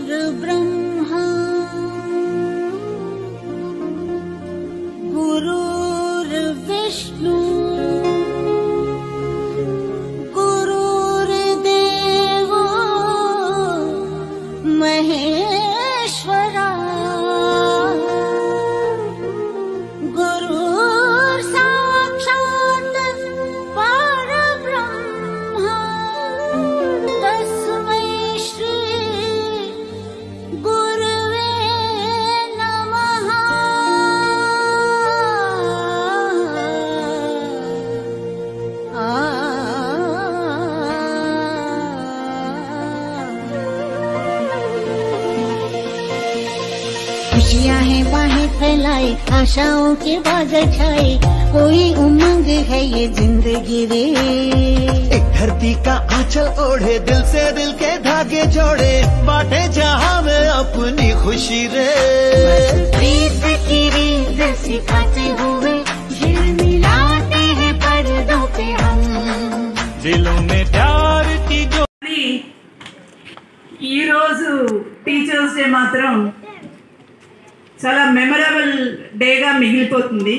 गुरुर्ब्रह्मा गुरुर्विष्णु गुरुर्देवो महेश्वरा गुरुर्साक्षात् परब्रह्मा तस्मै श्री गुरुवे नमः। खुशियाँ हैं बाहें फैलाए, आशाओं के बादल छाए, कोई उमंग है ये जिंदगी रे। एक धरती का आंचल ओढ़े, दिल से दिल के धागे जोड़े, बांटे जहां में अपनी खुशी रे। प्रीत की रीत सिखाते हुए झिलमिलाते हैं पर्दों पे हम, दिलों में प्यार की जो ఈ రోజు టీచర్స్ డే మాత్రం చాలా మెమరబుల్ డేగా మిగిలిపోతుంది.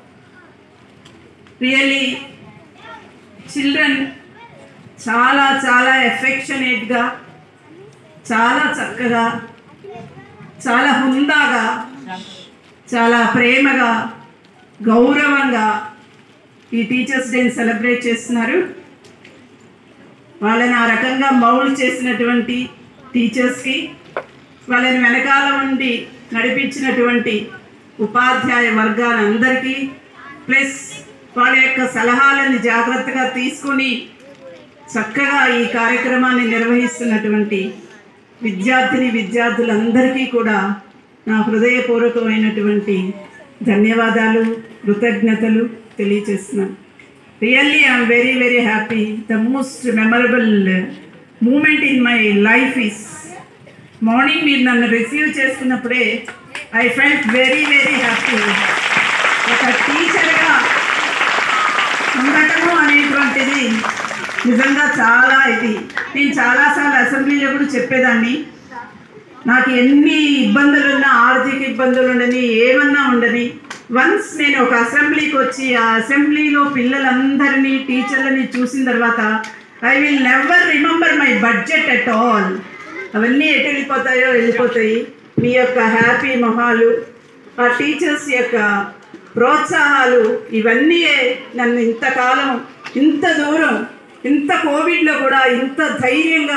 రియల్లీ చిల్డ్రన్ చాలా చాలా ఎఫెక్షనేట్గా, చాలా చక్కగా, చాలా హుందాగా, చాలా ప్రేమగా, గౌరవంగా ఈ టీచర్స్ డేని సెలబ్రేట్ చేస్తున్నారు. వాళ్ళని ఆ రకంగా మౌల్డ్ చేసినటువంటి టీచర్స్కి, వాళ్ళని వెనకాల ఉండి నడిపించినటువంటి ఉపాధ్యాయ వర్గాలందరికీ, ప్లస్ వాళ్ళ యొక్క సలహాలను జాగ్రత్తగా తీసుకొని చక్కగా ఈ కార్యక్రమాన్ని నిర్వహిస్తున్నటువంటి విద్యార్థులందరికీ కూడా నా హృదయపూర్వకమైనటువంటి ధన్యవాదాలు, కృతజ్ఞతలు తెలియజేస్తున్నాను. Really, I am very, very happy. The most memorable moment in my life is morning మీరు నన్ను రిసీవ్ చేసుకున్నప్పుడే I felt very, very happy. ఒక టీచర్గా ఉండటము అనేటువంటిది నిజంగా చాలా నేను చాలాసార్లు అసెంబ్లీలో కూడా చెప్పేదాన్ని. నాకు ఎన్ని ఇబ్బందులున్నా, ఆర్థిక ఇబ్బందులు ఉండని, ఏమన్నా ఉండని, వన్స్ నేను ఒక అసెంబ్లీకి వచ్చి ఆ అసెంబ్లీలో పిల్లలందరినీ, టీచర్లని చూసిన తర్వాత I will never remember my budget at all. అవన్నీ ఎటు వెళ్ళిపోతాయి. మీ యొక్క హ్యాపీ మొహాలు, ఆ టీచర్స్ యొక్క ప్రోత్సాహాలు, ఇవన్నీ నన్ను ఇంతకాలం, ఇంత దూరం, ఇంత కోవిడ్లో కూడా ఇంత ధైర్యంగా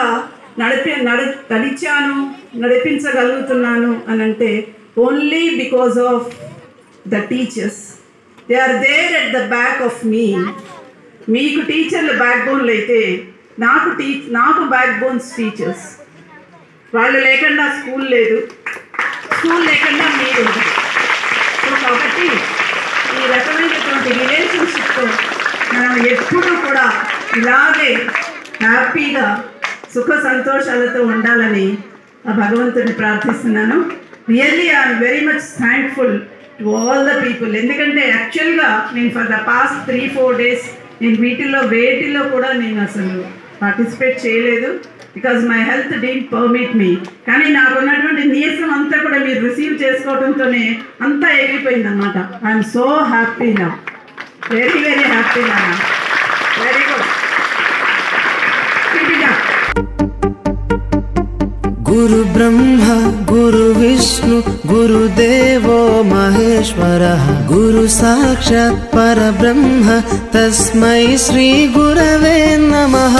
నడిపించగలుగుతున్నాను అని అంటే only because of the teachers. They are there at the back of me. మీకు టీచర్లు బ్యాక్ బోన్లు అయితే నాకు బ్యాక్ బోన్స్ టీచర్స్. వాళ్ళు లేకుండా స్కూల్ లేదు, స్కూల్ లేకుండా మీరు. సో కాబట్టి ఈ రకమైనటువంటి రిలేషన్షిప్తో మనం ఎప్పుడూ కూడా ఇలాగే హ్యాపీగా, సుఖ సంతోషాలతో ఉండాలని ఆ భగవంతుని ప్రార్థిస్తున్నాను. Really I'm very much thankful to all the people. ఎందుకంటే యాక్చువల్గా నేను ఫర్ ద పాస్ట్ 3-4 days నేను వేటిలో కూడా నేను అసలు పార్టిసిపేట్ చేయలేదు, because my health didn't permit me. కానీ నాకున్నటువంటి నీరసం అంతా కూడా మీరు రిసీవ్ చేసుకోవడంతోనే అంతా ఎగిరిపోయింది అనమాట. ఐఎమ్ సో హ్యాపీ నా, వెరీ వెరీ హ్యాపీ నా. Very good. गुरु ब्रह्मा गुरु विष्णु गुरुदेवो महेश्वरः, गुरु साक्षात् परब्रह्म तस्मै श्री गुरवे नमः।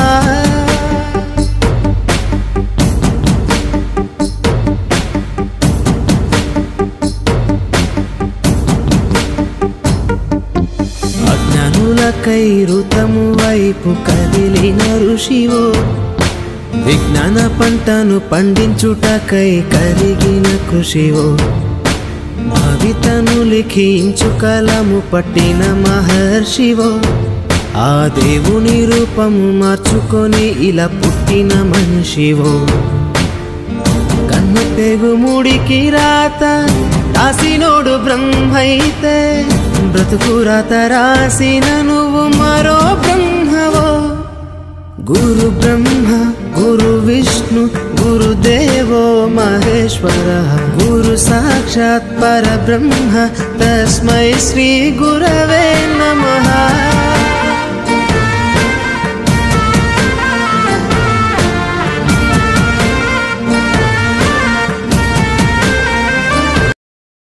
అజ్ఞానులకై ఋతము వైపు కదిలిన ఋషివో, విజ్ఞాన పంటను పండించుటకై కలిగిన కృషివో, భావితను లిఖించు కలము పట్టిన మహర్షివో, ఆ దేవుని రూపము మార్చుకొని ఇలా పుట్టిన మనిషివో, కన్ను తెగుముడికి రాత రాసినోడు బ్రహ్మైతే, బ్రతుకు రాత రాసిన నువ్వు మరో బ్రహ్మవో. गुरु ब्रह्मा गुरु विष्णु गुरुदेवो महेश्वरः गुरु साक्षात् परब्रह्म तस्मै श्री गुरवे नमः।